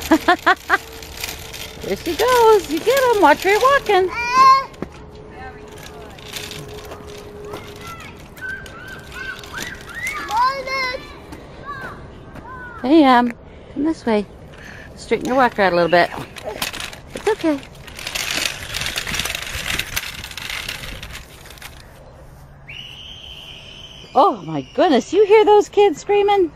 There she goes. You get him. Watch where you're walking. Hey, come this way. Straighten your walker out a little bit. It's okay. Oh my goodness, you hear those kids screaming?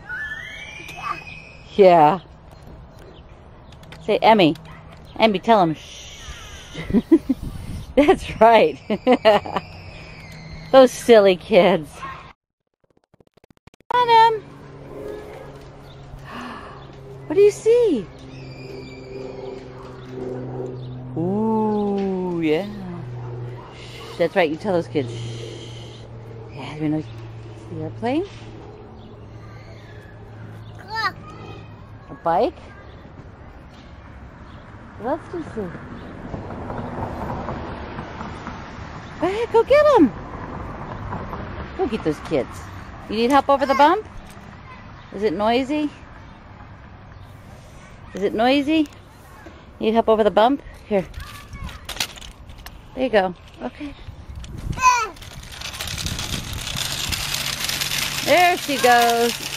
Yeah. Say, Emmie. Emmie, tell them, shh. That's right. Those silly kids. Come on, Em. What do you see? Ooh, yeah. Shh, that's right, you tell those kids, shh. Yeah, you know, see the airplane? A bike? Let's just see. Go ahead, go get them. Go get those kids. You need help over the bump? Is it noisy? Is it noisy? Need help over the bump? Here. There you go. Okay. There she goes.